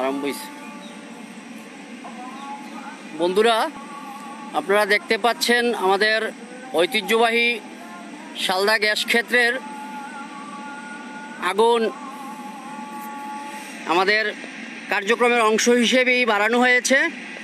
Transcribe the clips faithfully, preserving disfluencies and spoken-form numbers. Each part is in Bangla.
আরম্ভ বন্ধুরা, আপনারা দেখতে পাচ্ছেন আমাদের ঐতিহ্যবাহী শালদা গ্যাস ক্ষেত্রের আগুন আমাদের কার্যক্রমের অংশ হিসেবেই বাড়ানো হয়েছে।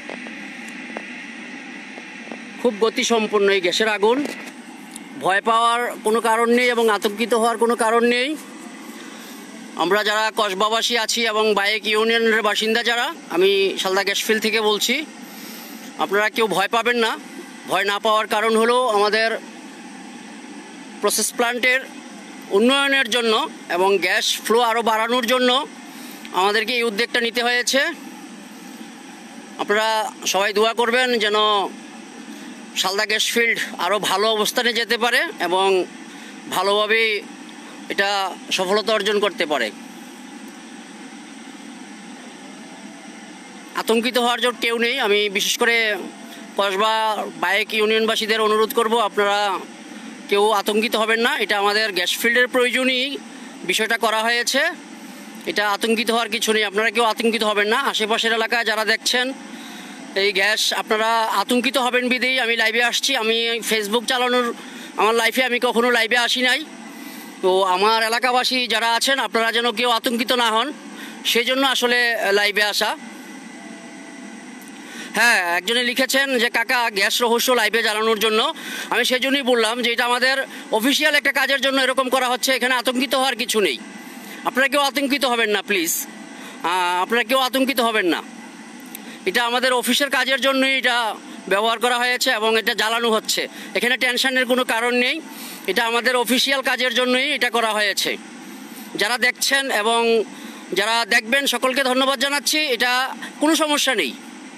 খুব গতিসম্পন্ন এই গ্যাসের আগুন, ভয় পাওয়ার কোনো কারণ নেই এবং আতঙ্কিত হওয়ার কোনো কারণ নেই। আমরা যারা কসবাবাসী আছি এবং বাইক ইউনিয়নের বাসিন্দা যারা, আমি শালদা গ্যাস ফিল্ড থেকে বলছি, আপনারা কেউ ভয় পাবেন না। ভয় না পাওয়ার কারণ হলো আমাদের প্রসেস প্ল্যান্টের উন্নয়নের জন্য এবং গ্যাস ফ্লো আরও বাড়ানোর জন্য আমাদেরকে এই উদ্যোগটা নিতে হয়েছে। আপনারা সবাই দোয়া করবেন যেন শালদা গ্যাস ফিল্ড আরও ভালো অবস্থানে যেতে পারে এবং ভালোভাবে এটা সফলতা অর্জন করতে পারে। আতঙ্কিত হওয়ার জন্য কেউ নেই। আমি বিশেষ করে কসবা বাইক ইউনিয়নবাসীদের অনুরোধ করব, আপনারা কেউ আতঙ্কিত হবেন না। এটা আমাদের গ্যাস ফিল্ডের প্রয়োজনই বিষয়টা করা হয়েছে। এটা আতঙ্কিত হওয়ার কিছু নেই, আপনারা কেউ আতঙ্কিত হবেন না। আশেপাশের এলাকায় যারা দেখছেন এই গ্যাস, আপনারা আতঙ্কিত হবেন বিধেই আমি লাইভে আসছি। আমি ফেসবুক চালানোর আমার লাইফে আমি কখনো লাইভে আসি নাই। তো আমার এলাকাবাসী যারা আছেন, আপনারা যেন কেউ আতঙ্কিত না হন, সেই জন্য আসলে লাইভে আসা। হ্যাঁ, একজনে লিখেছেন যে কাকা গ্যাস রহস্য লাইভে জানানোর জন্য। আমি সেই জন্যই বললাম যে এটা আমাদের অফিসিয়াল একটা কাজের জন্য এরকম করা হচ্ছে। এখানে আতঙ্কিত হওয়ার কিছু নেই, আপনারা কেউ আতঙ্কিত হবেন না প্লিজ। আপনারা কেউ আতঙ্কিত হবেন না। এটা আমাদের অফিসের কাজের জন্যই এটা ব্যবহার করা হয়েছে এবং এটা জ্বালানো হচ্ছে। এখানে টেনশনের কোনো কারণ নেই, এটা আমাদের অফিসিয়াল কাজের জন্যই এটা করা হয়েছে। যারা দেখছেন এবং যারা দেখবেন সকলকে ধন্যবাদ জানাচ্ছি। এটা কোনো সমস্যা নেই,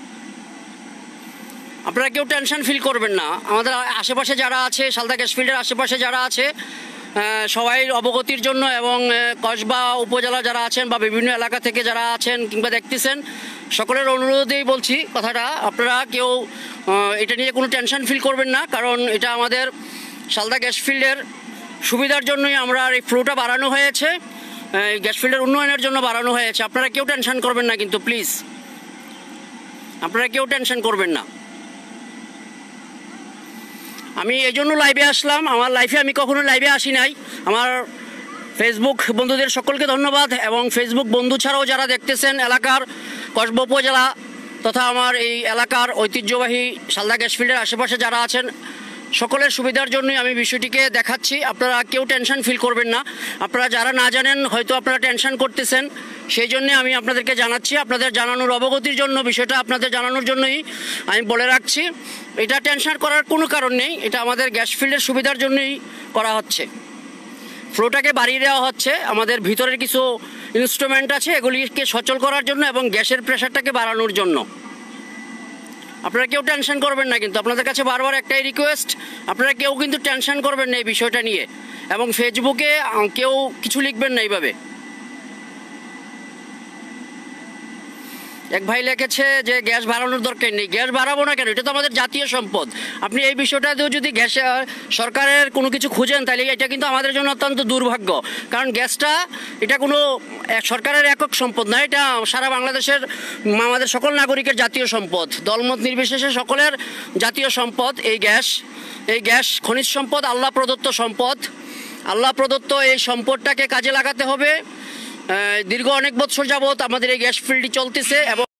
আপনারা কেউ টেনশন ফিল করবেন না। আমাদের আশেপাশে যারা আছে, শালদা গ্যাস ফিল্ডের আশেপাশে যারা আছে, সবাই অবগতির জন্য এবং কসবা উপজেলা যারা আছেন বা বিভিন্ন এলাকা থেকে যারা আছেন কিংবা দেখতেছেন, সকলের অনুরোধেই বলছি কথাটা, আপনারা কেউ এটা নিয়ে কোনো টেনশন ফিল করবেন না। কারণ এটা আমাদের শালদা গ্যাস ফিল্ডের সুবিধার জন্যই আমরা এই ফ্লোটা বাড়ানো হয়েছে, গ্যাস ফিল্ডের উন্নয়নের জন্য বাড়ানো হয়েছে। আপনারা কেউ টেনশন করবেন না কিন্তু প্লিজ, আপনারা কেউ টেনশন করবেন না। আমি এই জন্য লাইভে আসলাম। আমার লাইফে আমি কখনো লাইভে আসি নাই। আমার ফেসবুক বন্ধুদের সকলকে ধন্যবাদ এবং ফেসবুক বন্ধু ছাড়াও যারা দেখতেছেন এলাকার কসবা উপজেলা তথা আমার এই এলাকার ঐতিহ্যবাহী শালদা গ্যাস ফিল্ডের আশেপাশে যারা আছেন, সকলের সুবিধার জন্যই আমি বিষয়টিকে দেখাচ্ছি। আপনারা কেউ টেনশন ফিল করবেন না। আপনারা যারা না জানেন, হয়তো আপনারা টেনশন করতেছেন, সেই জন্যে আমি আপনাদেরকে জানাচ্ছি। আপনাদের জানানোর অবগতির জন্য, বিষয়টা আপনাদের জানানোর জন্যই আমি বলে রাখছি। এটা টেনশন করার কোনো কারণ নেই, এটা আমাদের গ্যাস ফিল্ডের সুবিধার জন্যই করা হচ্ছে। ফ্লোটাকে বাড়িয়ে দেওয়া হচ্ছে, আমাদের ভিতরের কিছু ইনস্ট্রুমেন্ট আছে এগুলিকে সচল করার জন্য এবং গ্যাসের প্রেশারটাকে বাড়ানোর জন্য। আপনারা কেউ টেনশন করবেন না কিন্তু, আপনাদের কাছে বারবার একটাই রিকোয়েস্ট, আপনারা কেউ কিন্তু টেনশন করবেন না এই বিষয়টা নিয়ে এবং ফেসবুকে কেউ কিছু লিখবেন না এইভাবে। এক ভাই লিখেছে যে গ্যাস বাড়ানোর দরকার নেই। গ্যাস বাড়াবো না কেন? এটা তো আমাদের জাতীয় সম্পদ। আপনি এই বিষয়টাতেও যদি গ্যাস সরকারের কোনো কিছু খুঁজেন, তাহলে এটা কিন্তু আমাদের জন্য অত্যন্ত দুর্ভাগ্য। কারণ গ্যাসটা এটা কোনো সরকারের একক সম্পদ না, এটা সারা বাংলাদেশের আমাদের সকল নাগরিকের জাতীয় সম্পদ, দলমত নির্বিশেষে সকলের জাতীয় সম্পদ এই গ্যাস। এই গ্যাস খনিজ সম্পদ, আল্লাহ প্রদত্ত সম্পদ। আল্লাহ প্রদত্ত এই সম্পদটাকে কাজে লাগাতে হবে। দীর্ঘ অনেক বছর যাবৎ আমাদের এই গ্যাস ফিল্ডটি চলতেছে এবং